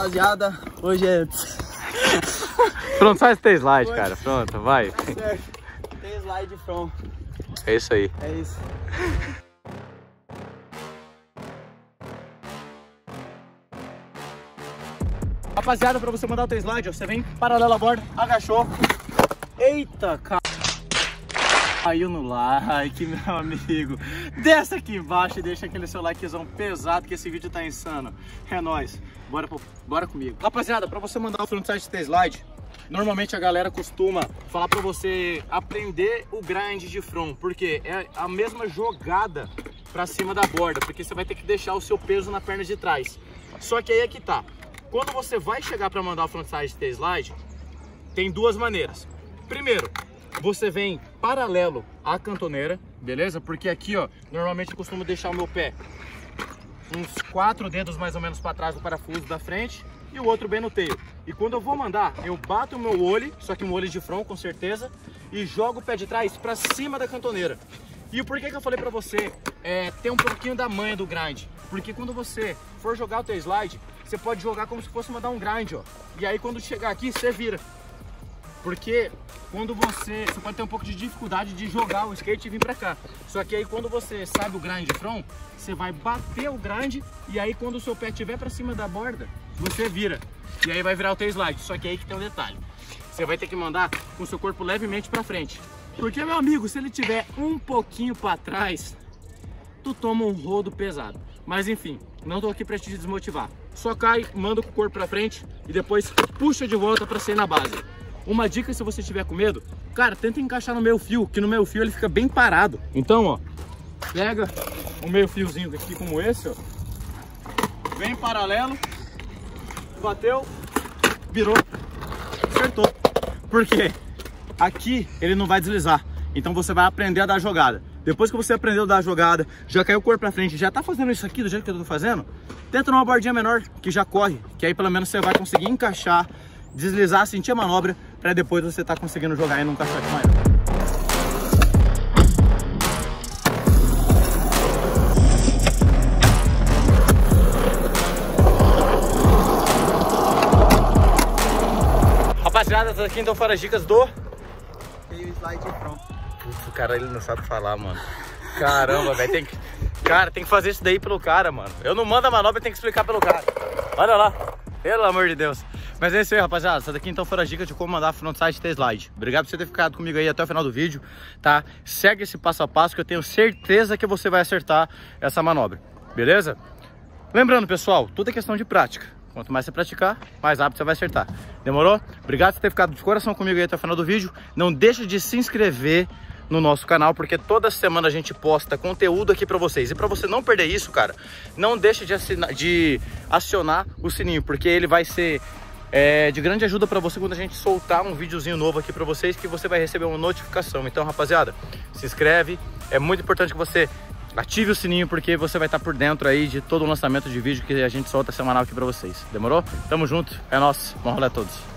rapaziada, hoje é... Pronto, faz teu slide, cara, pronto, vai. Tá certo, tem slide from. É isso aí. É isso. Rapaziada, pra você mandar o teu slide, ó, você vem paralelo à borda, agachou. Eita, cara. Caiu no like, meu amigo. Desce aqui embaixo e deixa aquele seu likezão pesado, que esse vídeo tá insano. É nóis. Bora comigo. Rapaziada, pra você mandar o frontside teu slide, normalmente a galera costuma falar pra você aprender o grind de front, porque é a mesma jogada pra cima da borda, porque você vai ter que deixar o seu peso na perna de trás. Só que aí é que tá. Quando você vai chegar para mandar o frontside T-slide, tem duas maneiras. Primeiro, você vem paralelo à cantoneira, beleza? Porque aqui, ó, normalmente eu costumo deixar o meu pé uns 4 dedos mais ou menos para trás do parafuso da frente e o outro bem no tail. E quando eu vou mandar, eu bato o meu olho, só que um olho de front com certeza, e jogo o pé de trás para cima da cantoneira. E o porquê que eu falei para você ter um pouquinho da manha do grind? Porque quando você for jogar o teu slide, você pode jogar como se fosse mandar um grind, ó. E aí quando chegar aqui, você vira. Porque quando você pode ter um pouco de dificuldade de jogar o skate e vir pra cá. Só que aí quando você sabe o grind front, você vai bater o grind e aí quando o seu pé estiver pra cima da borda, você vira. E aí vai virar o teu slide. Só que aí que tem um detalhe. Você vai ter que mandar com o seu corpo levemente pra frente. Porque, meu amigo, se ele tiver um pouquinho pra trás, tu toma um rodo pesado. Mas enfim, não tô aqui pra te desmotivar. Só cai, manda com o corpo pra frente e depois puxa de volta pra sair na base. Uma dica, se você tiver com medo, cara, tenta encaixar no meio fio, que no meio fio ele fica bem parado. Então, ó, pega um meio fiozinho aqui como esse, ó. Vem paralelo, bateu, virou, acertou. Por quê? Aqui ele não vai deslizar. Então você vai aprender a dar jogada. Depois que você aprendeu a dar a jogada, já caiu o corpo pra frente, já tá fazendo isso aqui do jeito que eu tô fazendo, tenta numa bordinha menor, que já corre, que aí pelo menos você vai conseguir encaixar, deslizar, sentir a manobra, pra depois você tá conseguindo jogar aí num caixote maior. Rapaziada, tô aqui então fora as dicas do... slide front. Putz, o cara ele não sabe falar, mano. Caramba, velho, tem que fazer isso daí pelo cara, mano. Eu não mando a manobra, tem que explicar pelo cara. Olha lá, pelo amor de Deus. Mas é isso aí, rapaziada. Essa daqui então foi a dica de como mandar frontside T-slide. Obrigado por você ter ficado comigo aí até o final do vídeo, tá? Segue esse passo a passo que eu tenho certeza que você vai acertar essa manobra, beleza? Lembrando, pessoal, tudo é questão de prática. Quanto mais você praticar, mais rápido você vai acertar. Demorou? Obrigado por ter ficado de coração comigo aí até o final do vídeo. Não deixe de se inscrever no nosso canal, porque toda semana a gente posta conteúdo aqui pra vocês. E pra você não perder isso, cara, não deixe de acionar o sininho, porque ele vai ser de grande ajuda pra você quando a gente soltar um videozinho novo aqui pra vocês, que você vai receber uma notificação. Então, rapaziada, se inscreve. É muito importante que você ative o sininho, porque você vai estar por dentro aí de todo o lançamento de vídeo que a gente solta semanal aqui pra vocês. Demorou? Tamo junto, é nóis. Bom rolê a todos.